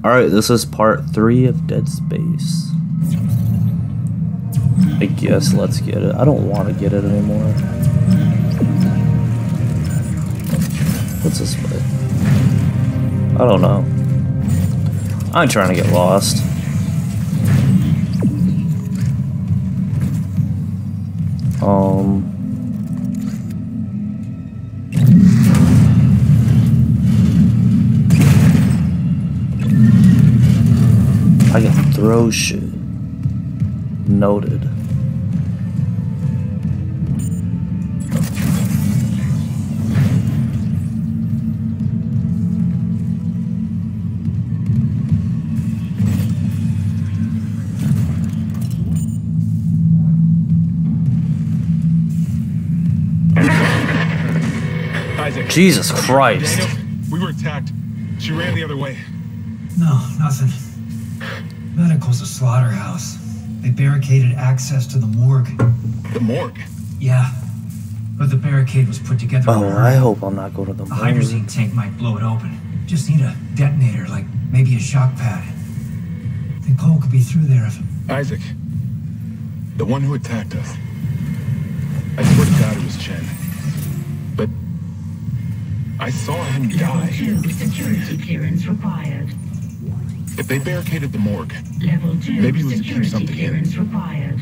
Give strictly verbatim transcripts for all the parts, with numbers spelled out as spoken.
Alright, this is part three of Dead Space. I guess let's get it. I don't want to get it anymore. What's this way? I don't know. I ain't trying to get lost. Um... I can throw shit. Noted. Isaac. Jesus Christ. Daniel, we were attacked. She ran the other way. No, nothing. Medical's a slaughterhouse. They barricaded access to the morgue. The morgue? Yeah. But the barricade was put together. Oh, I hope I'm not going to the A morgue. hydrazine tank might blow it open. Just need a detonator, like maybe a shock pad. Think Cole could be through there if... Isaac. The one who attacked us. I swear to God it was Chen. But... I saw him die. Level two security clearance required. If they barricaded the morgue, Level two maybe he was keeping security something clearance in. required.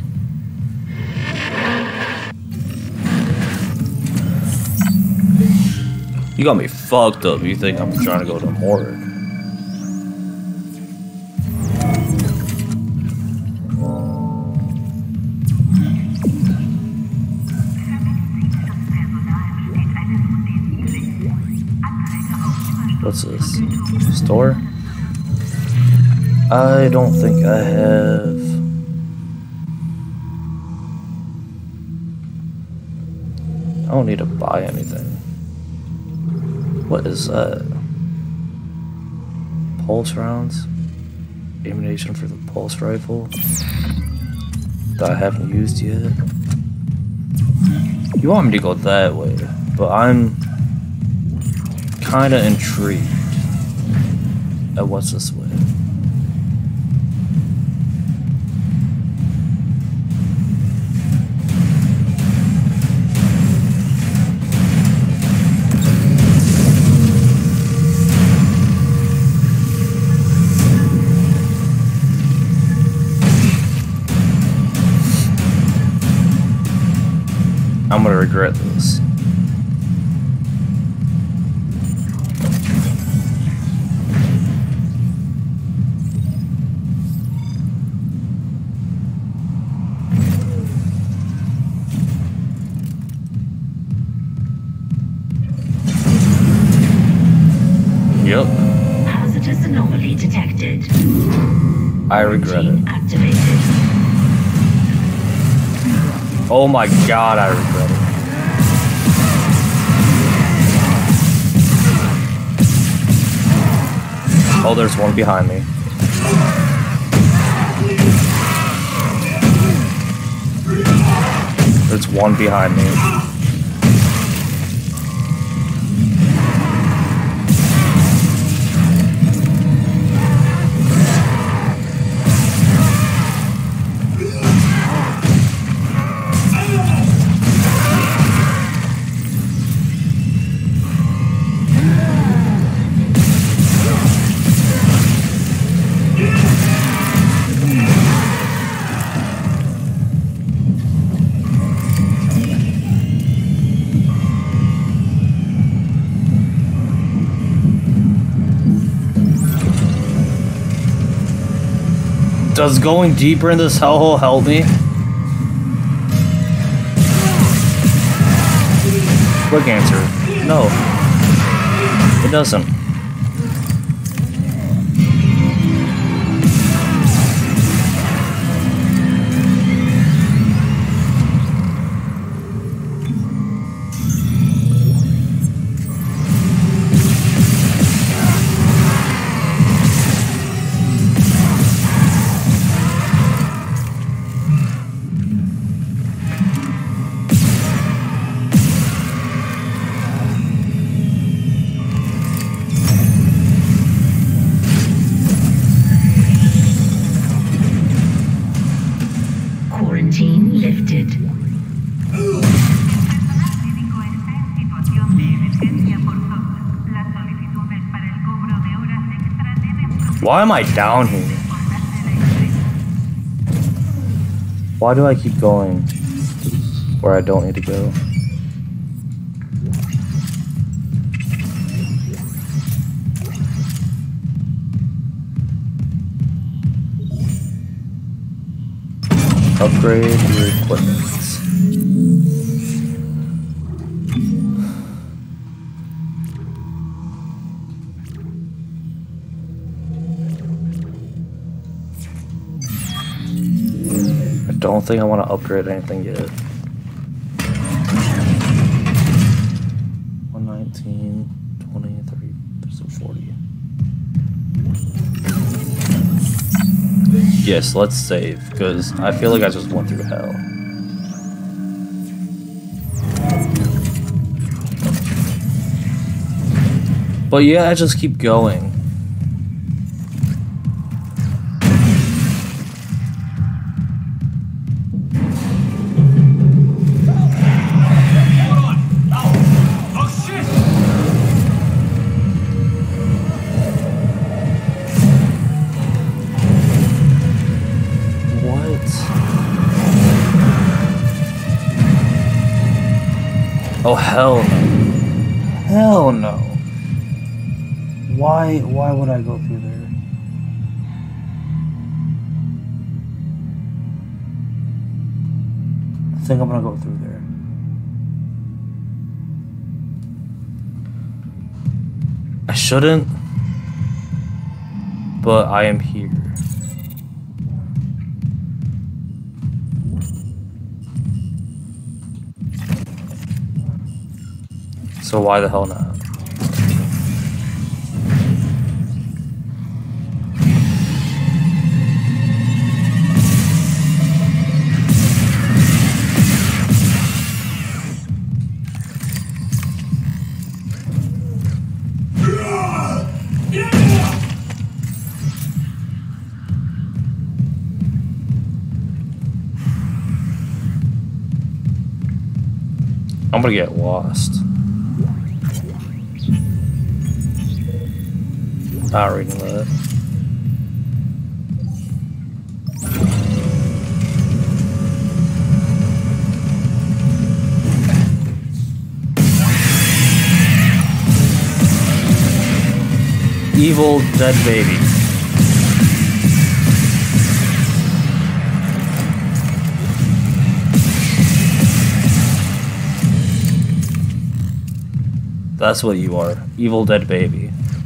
You got me fucked up. You think I'm trying to go to the morgue? What's this? Store? I don't think I have. I don't need to buy anything. What is that? Pulse rounds? Ammunition for the pulse rifle that I haven't used yet. You want me to go that way, but I'm kinda intrigued at what's this way. I'm gonna regret this. Yep. Hazardous anomaly detected. I regret it. Activated. Oh my god, I regret it. Oh, there's one behind me. There's one behind me. Does going deeper in this hellhole help me? Quick answer. No. It doesn't. Why am I down here? Why do I keep going where I don't need to go? Upgrade your equipment. I don't think I want to upgrade anything yet. one nineteen, twenty-three, forty. Yes, let's save, because I feel like I just went through hell. But yeah, I just keep going. Oh hell no. Hell no. Why why would I go through there? I think I'm gonna go through there. I shouldn't, but I am here. So why the hell not? I'm gonna get lost. Not reading that. Evil dead baby. That's what you are. Evil dead baby.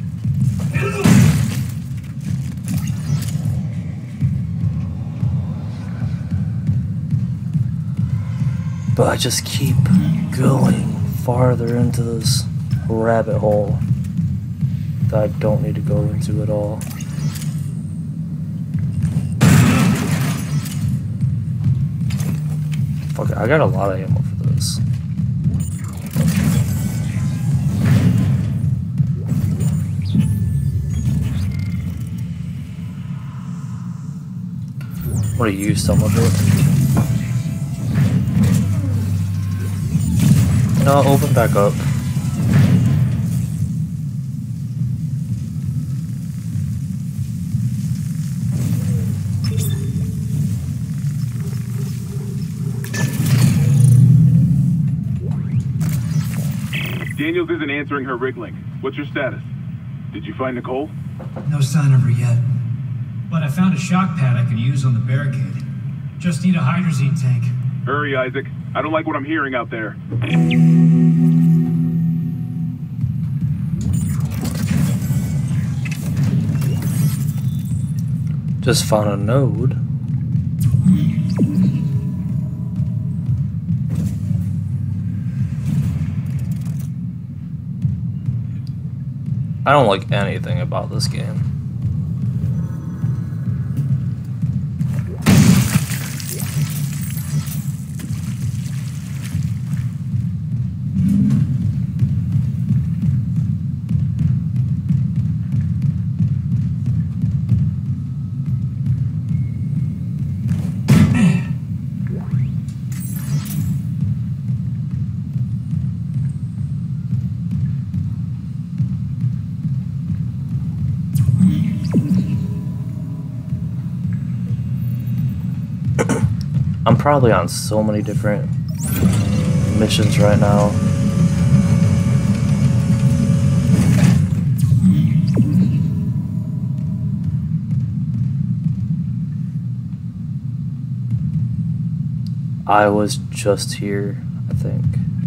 But I just keep going farther into this rabbit hole that I don't need to go into at all. Fuck it, I got a lot of ammo for this. I'm gonna use some of it. No, open back up. Daniels isn't answering her rig link. What's your status? Did you find Nicole? No sign of her yet. But I found a shock pad I could use on the barricade. Just need a hydrazine tank. Hurry, Isaac. I don't like what I'm hearing out there. Just found a node. I don't like anything about this game. I'm probably on so many different missions right now. I was just here, I think.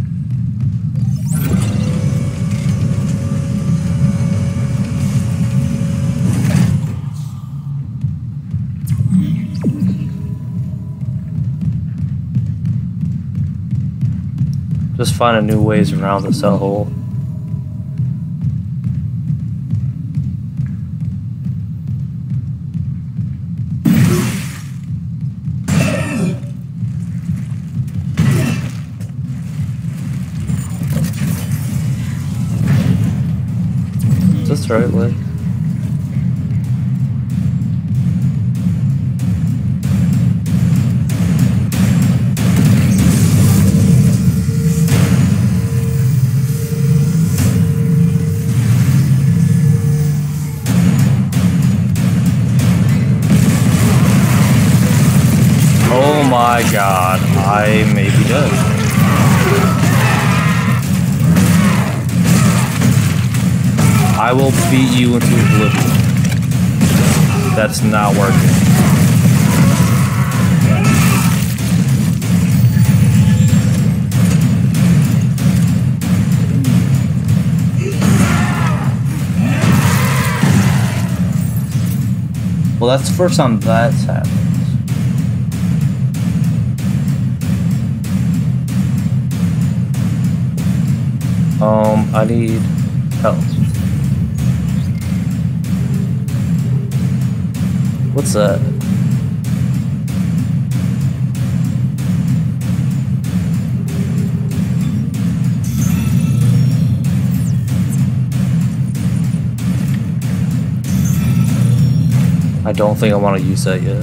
Just finding new ways around the cell hole. Is this the right way? Oh my god, I may be dead. I will beat you into oblivion. That's not working. Well, that's the first time that's happened. Um, I need health. What's that? I don't think I want to use that yet.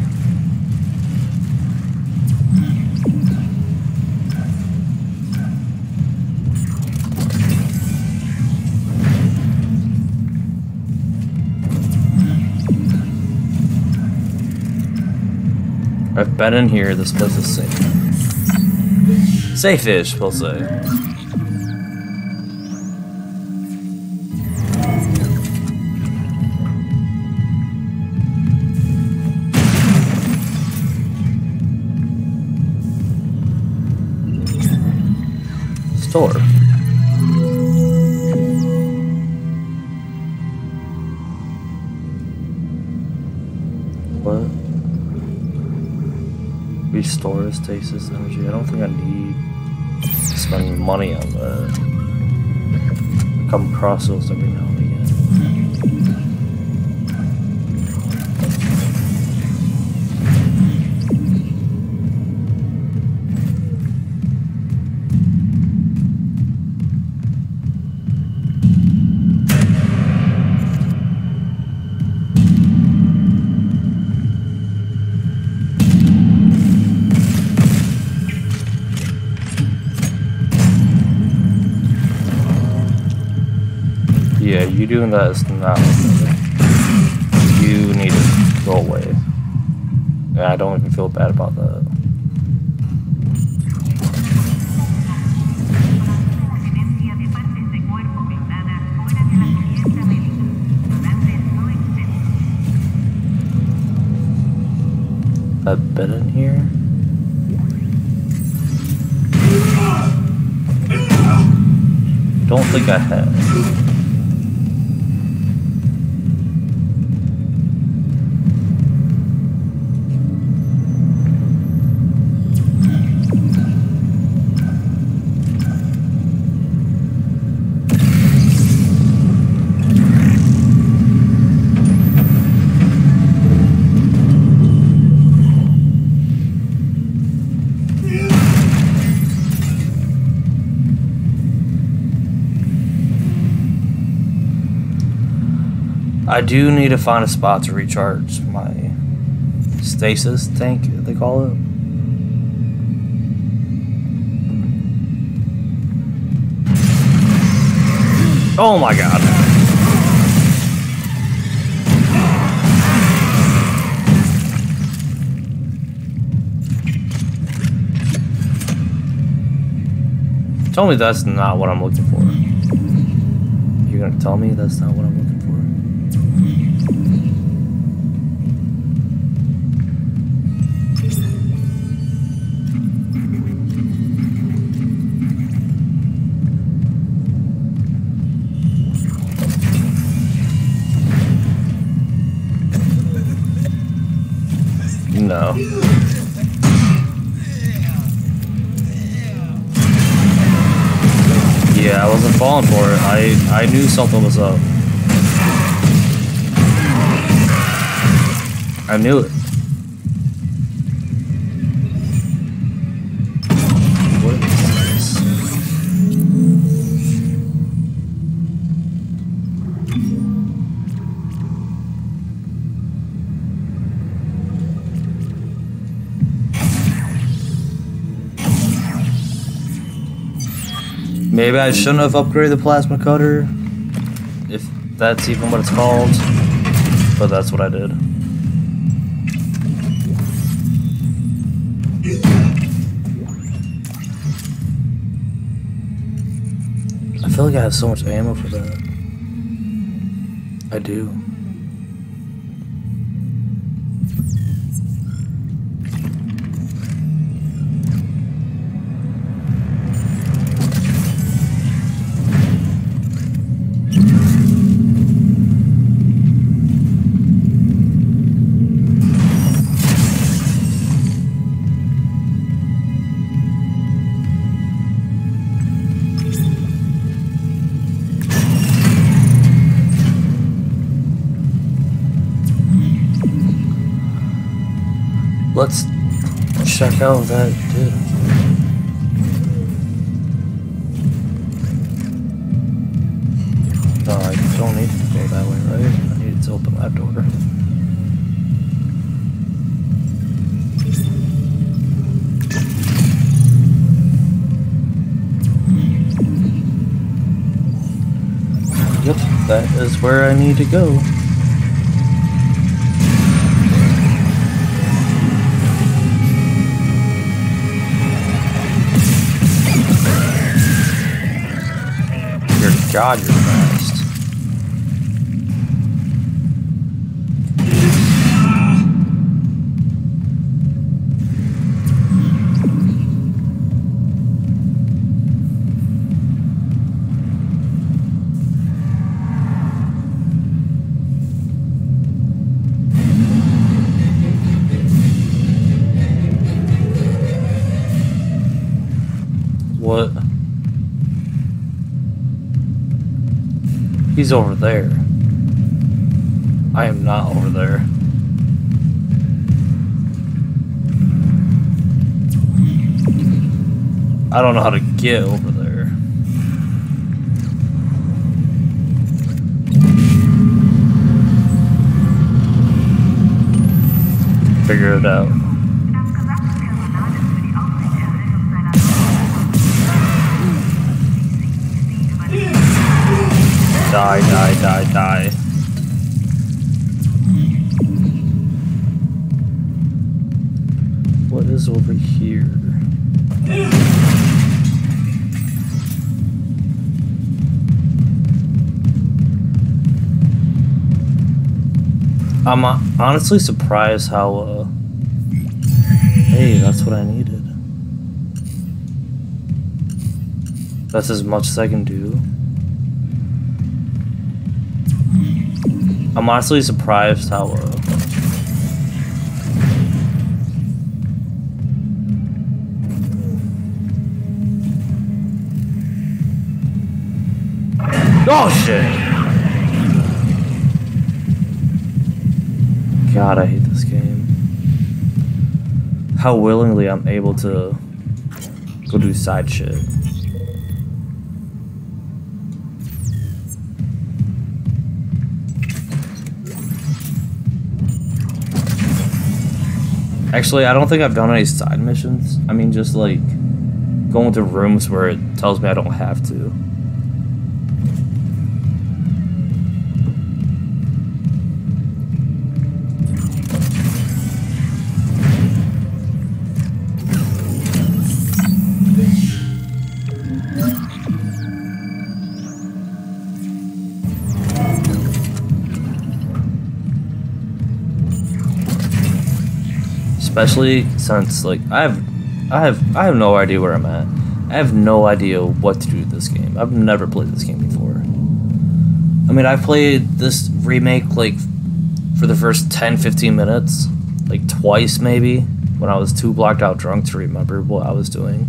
I've been in here, this place is safe. Safe-ish, we'll say. Store. What? Restore stasis energy. I don't think I need to spend money on that. I come across those every now and again. Yeah, you doing that is not okay. You need to go away. And I don't even feel bad about that. I've been in here. Don't think I have. I do need to find a spot to recharge my stasis tank, they call it. Oh my god. Tell me that's not what I'm looking for. You're gonna tell me that's not what I'm looking for? No. Yeah, I wasn't falling for it. I, I knew something was up. I knew it. What is this? Maybe I shouldn't have upgraded the plasma cutter, if that's even what it's called, but that's what I did. I feel like I have so much ammo for that. I do. Let's check out that did. No, I don't need to go that way, right? I need to open that door. Yep, that is where I need to go. God, you're fast. What? He's over there. I am not over there. I don't know how to get over there. Figure it out. Die, die, die, die. What is over here? I'm honestly surprised how, uh... hey, that's what I needed. That's as much as I can do. I'm honestly surprised how, uh... oh, shit! God, I hate this game. How willingly I'm able to go do side shit. Actually, I don't think I've done any side missions. I mean, just like going to rooms where it tells me I don't have to. Especially since like I have I have I have no idea where I'm at. I have no idea what to do with this game. I've never played this game before. I mean, I played this remake like for the first ten fifteen minutes, like twice maybe, when I was too blocked out drunk to remember what I was doing.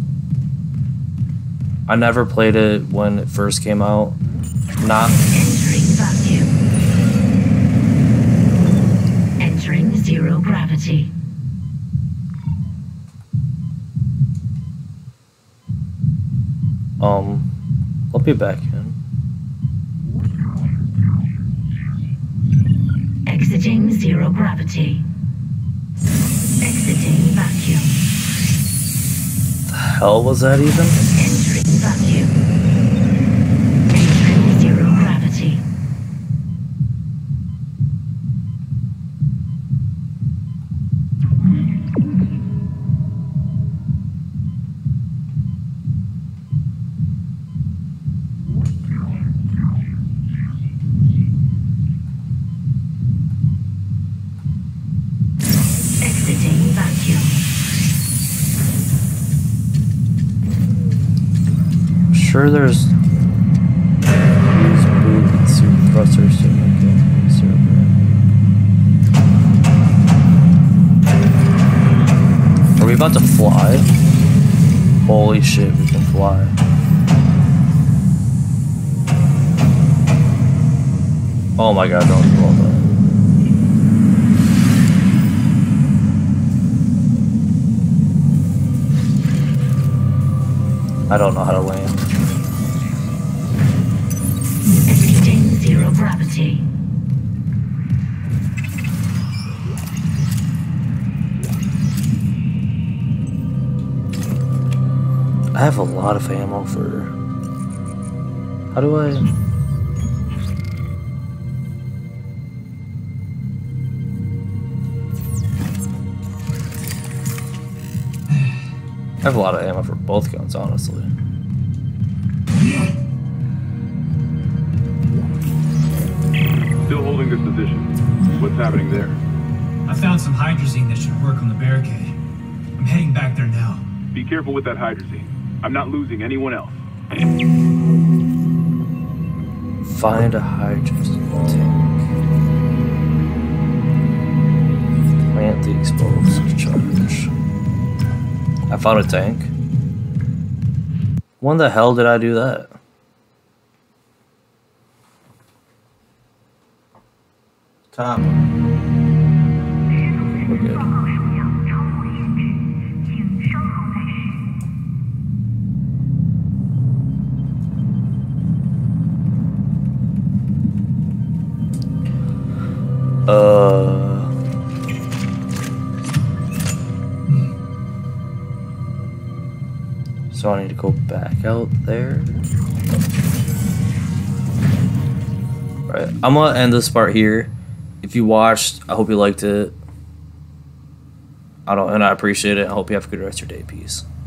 I never played it when it first came out. Not Entering vacuum. Entering zero gravity. um I'll be back in. Exiting zero gravity. Exiting vacuum. The hell was that even? Entering vacuum. Entering zero gravity. Exiting vacuum. I'm sure there's use boot and suit thrusters to make it server. Are we about to fly? Holy shit, we can fly. Oh my god, don't do all that. I don't know how to land. Exiting zero gravity. I have a lot of ammo for... How do I... I have a lot of ammo for both guns, honestly. Still holding this position. What's happening there? I found some hydrazine that should work on the barricade. I'm heading back there now. Be careful with that hydrazine. I'm not losing anyone else. Find a hydrogen tank. Plant the exposed charge. I found a tank. When the hell did I do that? Tom. We're good. Uh... So I need to go back out there. Right, I'm gonna end this part here. If you watched, I hope you liked it. I don't, and I appreciate it. I hope you have a good rest of your day. Peace.